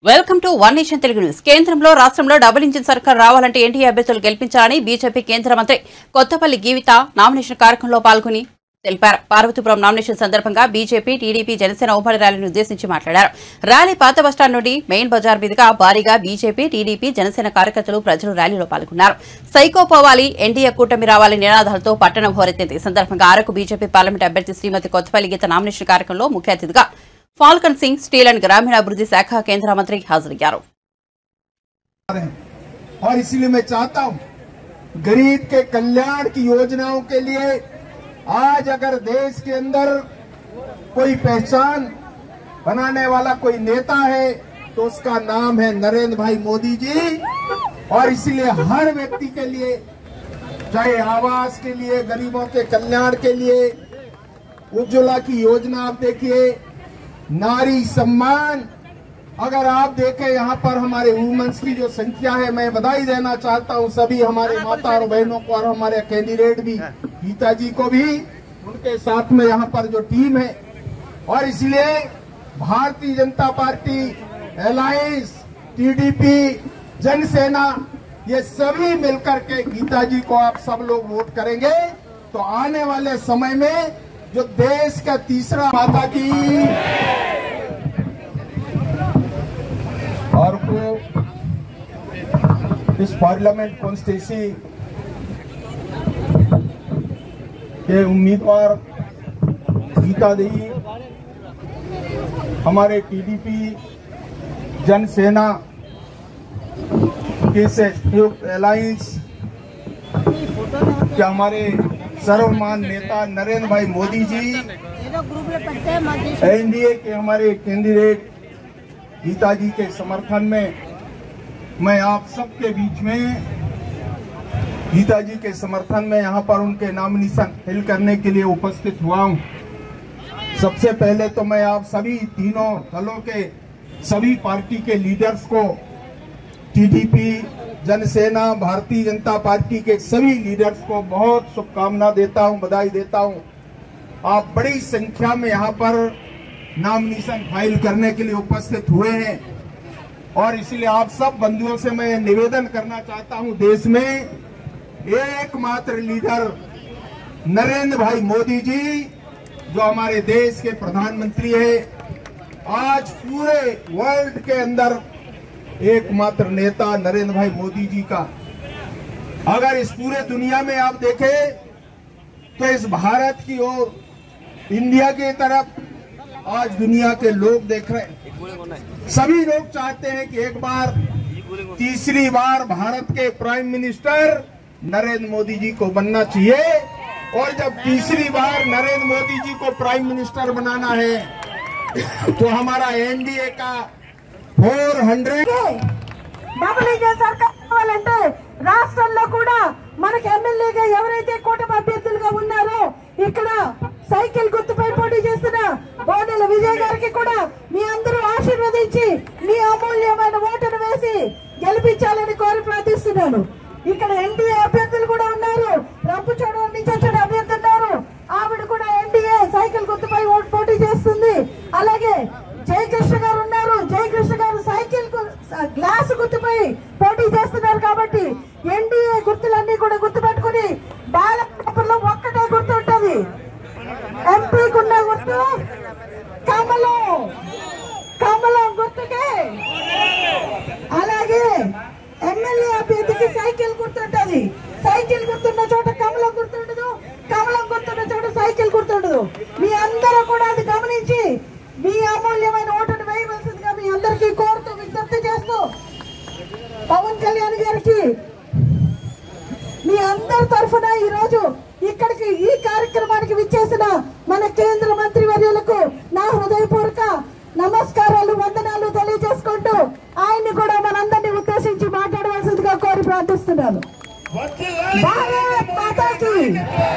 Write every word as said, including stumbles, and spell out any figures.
Welcome to one nation Telugu news. కేంద్రంలో రాష్ట్రంలో double engine సర్కార్ రావాలంటే ఎన్డీఏ అభ్యర్థులు గెలిపించాలని బీజేపీ కేంద్ర మంత్రి కొత్తపల్లి గీవిత నామినేషన్ కార్యక్రమంలో పాల్గొని తెలిపారు. పార్వతీపురం నామినేషన్ సందర్భంగా బీజేపీ, టీడీపీ, జనసేన ఉమ్మడి ర్యాలీని ఉద్దేశించి మాట్లాడారు. ర్యాలీ పాత బస్టాండ్ నుండి మెయిన్ బజార్ మీదుగా భారీగా బీజేపీ, టీడీపీ, జనసేన కార్యకర్తలు ప్రజలు ర్యాలీలో పాల్గొన్నారు. సైకో పోవాలి, ఎన్డీఏ కూటమి రావాలి నినాదాలతో పట్టణం హోరెత్తింది. ఈ సందర్భంగా అరకు బీజేపీ పార్లమెంట్ అభ్యర్థి శ్రీమతి కొత్తపల్లి గీత నామినేషన్ కార్యక్రమంలో ముఖ్య అతిథిగా फाल्कन सिंह स्टील एंड ग्रामीणाभिवृद्धि शाखा केंद्र मंत्री हाजिर और इसलिए मैं चाहता हूं गरीब के कल्याण की योजनाओं के लिए आज अगर देश के अंदर कोई पहचान बनाने वाला कोई नेता है तो उसका नाम है नरेंद्र भाई मोदी जी। और इसलिए हर व्यक्ति के लिए, चाहे आवास के लिए, गरीबों के कल्याण के लिए, उज्ज्वला की योजना आप देखिए, नारी सम्मान, अगर आप देखें यहाँ पर हमारे वुमेन्स की जो संख्या है, मैं बधाई देना चाहता हूँ सभी हमारे माता और बहनों को और हमारे कैंडिडेट भी गीता जी को भी, उनके साथ में यहाँ पर जो टीम है। और इसलिए Bharatiya Janata party, alliance, TDP, Jana Sena, ये सभी मिलकर के गीता जी को आप सब लोग वोट करेंगे तो आने वाले समय में जो देश का तीसरा माता की और को इस पार्लियामेंट कॉन्स्टिट्यूंसी के उम्मीदवार गीता देवी, हमारे टीडीपी, जनसेना के संयुक्त अलायंस के हमारे सर्वमान नेता नरेंद्र भाई मोदी जी, एनडीए के हमारे कैंडिडेट गीता जी के समर्थन में मैं आप सबके बीच में गीता जी के समर्थन में यहाँ पर उनके नॉमिनेशन फिल करने के लिए उपस्थित हुआ हूँ। सबसे पहले तो मैं आप सभी तीनों दलों के सभी पार्टी के लीडर्स को, टीडीपी, जनसेना, भारतीय जनता पार्टी के सभी लीडर्स को बहुत शुभकामना देता हूं, बधाई देता हूं। आप बड़ी संख्या में यहां पर नॉमिनेशन फाइल करने के लिए उपस्थित हुए हैं और इसलिए आप सब बंधुओं से मैं निवेदन करना चाहता हूं, देश में एकमात्र लीडर नरेंद्र भाई मोदी जी जो हमारे देश के प्रधानमंत्री है, आज पूरे वर्ल्ड के अंदर एकमात्र नेता नरेंद्र भाई मोदी जी का, अगर इस पूरे दुनिया में आप देखें तो इस भारत की ओर, इंडिया की तरफ आज दुनिया के लोग देख रहे हैं। सभी लोग चाहते हैं कि एक बार, तीसरी बार भारत के प्राइम मिनिस्टर नरेंद्र मोदी जी को बनना चाहिए। और जब तीसरी बार नरेंद्र मोदी जी को प्राइम मिनिस्टर बनाना है तो हमारा एनडीए का फोर हंड्रेड డబుల్ ఇంజిన్ సర్కార్ కావాలంటే రాష్ట్రంలో కూడా మనకి ఎమ్మెల్యేగా ఎవరైతే కూటమి అభ్యర్థులుగా ఉన్నారో ఇక్కడ సైకిల్ గుర్తుపై పోటీ చేస్తున్న బోనెల విజయ్ గారికి కూడా మీ అందరూ ఆశీర్వదించి మీ అమూల్యమైన ఓటును వేసి గెలిపించాలని కోరి ప్రార్థిస్తున్నాను. ఇక్కడ ఎన్డీఏ అభ్యర్థులు కూడా ఉన్నారు, రంపచోడవరం నుంచి వచ్చిన అభ్యర్థి ఉన్నారు, ఆవిడ కూడా ఎన్డీఏ సైకిల్ గుర్తుపై పోటీ చేస్తుంది. అలాగే జయకృష్ణ గారు ఉన్నారు, జయకృష్ణ గారు సైకిల్ గ్లాస్ గుర్తుపై పోటీ చేస్తున్నారు. కాబట్టి ఎన్డీఏ గుర్తులన్నీ కూడా గుర్తుపెట్టుకుని బ్యాలెట్ పేపర్లో ఒక్కటే గుర్తు ఉంటుంది, ఎంపీకున్న గుర్తు కమలం, కమలం గుర్తుకే. అలాగే ఎమ్మెల్యే అభ్యర్థికి సైకిల్ గుర్తుంటది, సైకిల్ గుర్తున్న చోట కమలం గుర్తుండదు, కమలం గుర్తున్న చోట సైకిల్ గుర్తుండదు. మీ అందరూ కూడా అది గమనించి మీ అమూల్యమైన ఓటును వేయవలసిందిగా మీ అందరికీ కోరుతూ విజ్ఞప్తి చేస్తూ, పవన్ కళ్యాణ్ గారికి మీ అందరి తరఫున ఈ రోజు ఇక్కడికి ఈ కార్యక్రమానికి విచ్చేసిన మన కేంద్ర మంత్రి వర్యులకు నా హృదయపూర్వక నమస్కారాలు, వందనాలు తెలియజేసుకుంటూ ఆయన్ని కూడా మనందరినీ ఉద్దేశించి మాట్లాడవలసిందిగా కోరి ప్రార్థిస్తున్నాను. భారత్ మాతాకి